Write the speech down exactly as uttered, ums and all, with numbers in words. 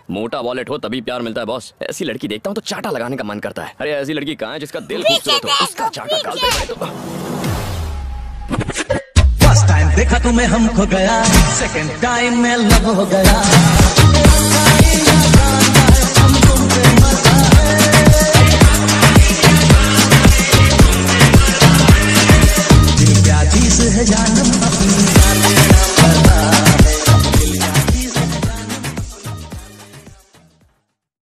मोटा वॉलेट हो तभी प्यार मिलता है बॉस। ऐसी लड़की देखता हूँ तो चाटा लगाने का मन करता है। अरे ऐसी लड़की कहाँ है जिसका दिल खूबसूरत हो, उसका चाटा गाल पे पड़े तो। फर्स्ट टाइम देखा तुम्हें हम खो गया, सेकंड टाइम में लव हो गया। दिल क्या चीज है जानम